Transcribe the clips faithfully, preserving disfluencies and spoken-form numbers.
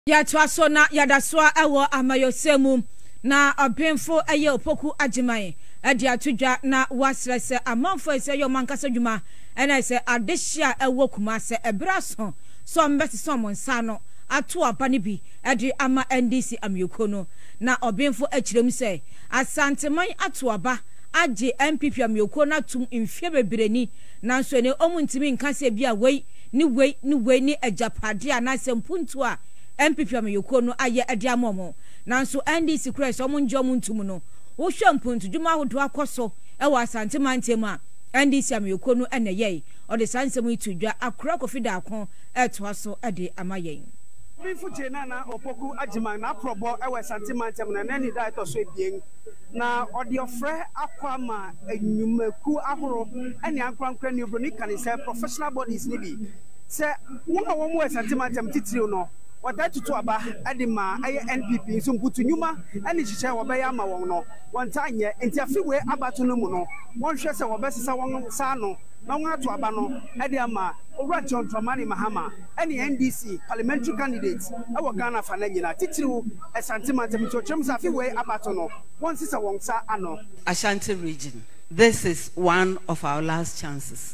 Ya twaso na yadaswa ewo amayosemu na obemfo eye opoku agiman ade atudwa na wasrese amanfo ese yo mankasa dwuma ena ese adehia ewo Kumasi ebraso so mbeti so monsa no ato aba ne bi ade ama N D C amyokono na obemfo akirem se asanteman ato aba age M P P amyoko na tum mfie bebreni nanso ne omuntimi nkase bia wei ni wei ni wei ni ajapade anase mpuntu a M P P amyoko no aye ade amomo nanso N D C kura so munjo muntum no wo hwe mpuntu dwuma hodo akoso e wa asanteman tem a N D C amyoko no ene ye ode sansem itudwa akura kofida akon eto so ade amayen Bifu Naana opoku agiman na probo ewe santeman tem na nani da to so ebien na ode ofre akwama enyumaku ahoro ene ankwankra ni obroni kan say professional bodies ni bi se won a won we santeman tem titiri no wada tutu aba ade ma aye N P P so mputu nyuma ene hyehe wo be ya ma won no won ta anye enti afiwe abato no mu no won hwe se wo be sesa won sa no na won ato aba no ade ama Owura John Dramani Mahama any N D C parliamentary candidates ewo Ghana fa na nyina titiriu esanteman tem to chem sa afiwe abato no won sesa won sa ano Ashanti region. This is one of our last chances.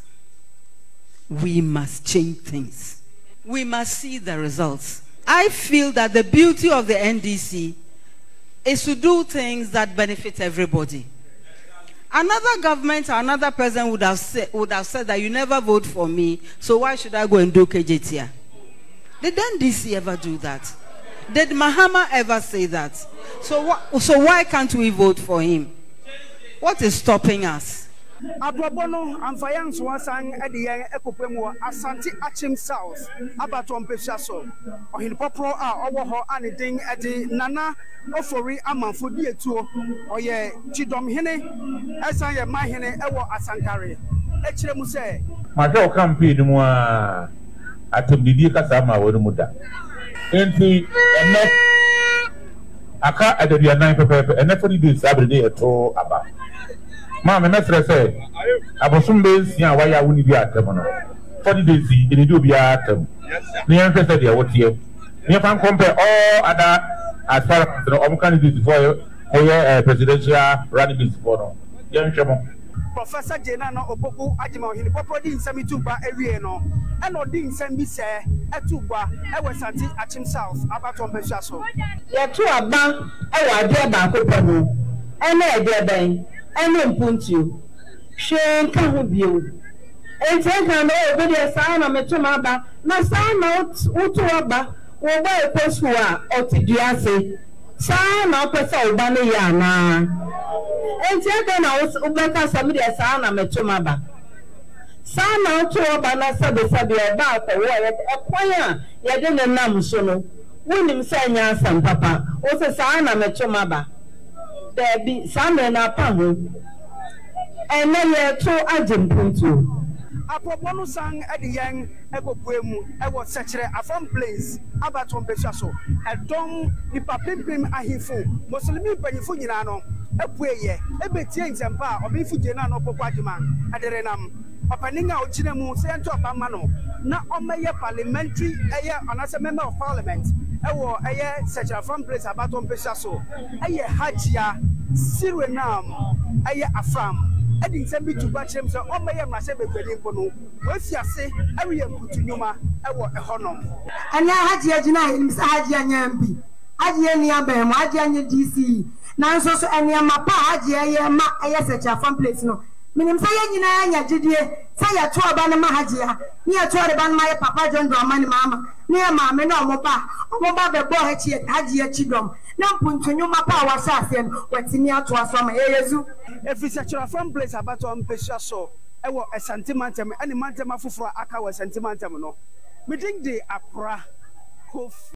We must change things. We must see the results. I feel that the beauty of the N D C is to do things that benefit everybody. Another government or another president would have said, would have said that you never vote for me, so why should I go and do K J T A? Did N D C ever do that? Did Mahama ever say that? So, wh so why can't we vote for him? What is stopping us? Aprobono amfayan so wasan ede yen ekopemu Asante Achim South abato mpehia so ohin popro a owo ho ane den ede Nana ofori amanfo di etuo oye chidom hene esan ye mahene ewo Asankare ekire mu se ma se o campaign mu a atemdidi kasa ma wonu mu da enti ene aka adabia nan pepepe ene for di sabre de eto aba ma me mesre say abosom be nsia wa ya woni bi atem no forty days ene di obi atem ni en pese de wotie ni fan compare all other as far as the om candidates for a presidential rallies for no yen hwemo Professor Naana opoku agiman hini popo di nsami tuba ewie no e no di nsam bi se etuba e we Asante Achim South abato mpehia so ye to aba e wa de ba ko pano e na e de ben ene mpuntu hwe nka ho bio enti nka no obi de saa na metoma ba na saa na utu aba wo ba ekosu a otiduase saa na opesa oba ne ya na enti nka na ubeka sami de saa na metoma ba saa na utu aba na sabe sabe oba akwo wo ekwan a ye de ne nam so no wonim sa nya asam papa o se saa na metoma ba Debbie, Samuel na Paho, and then you two agent puntu. Apropos sang at the young Egopuemu, I was such a from place about one Beshaso, a dom, the papim ahifu, Moslimi Penifuniano, a puye, a bit change and bar of Ifujana Popajiman, at the Renam, Papaninga or Chinemu, Santo Pamano, not on my parliamentary, a year on as a member of parliament. Ewo eye such a from place about on Beshaso, eye Hajia, Sirenam, eye Afram, Edding Sembi to batch him so on my Masebe Belinkono, where's ya say, every Putunuma, Ewo a honor. And now Hajia Jina, Hajia Nyambi, Hajia Niabem, Hajia D C, now so and Yamapa, Hajia, Ma, eye such a from place no. Minim say nyina nya gidie say ya to aba na mahajia ni ya to aba na my papa John Dramani Mama ni ya ma me na omoba omoba be bo hachi hajia chidom na mpuntu nyuma pa wasa asem watini ato asoma yeyezu every such a from place about on mpehia so ewo Asante tem ani mantem afoforo aka wa Asante tem no me ding de akra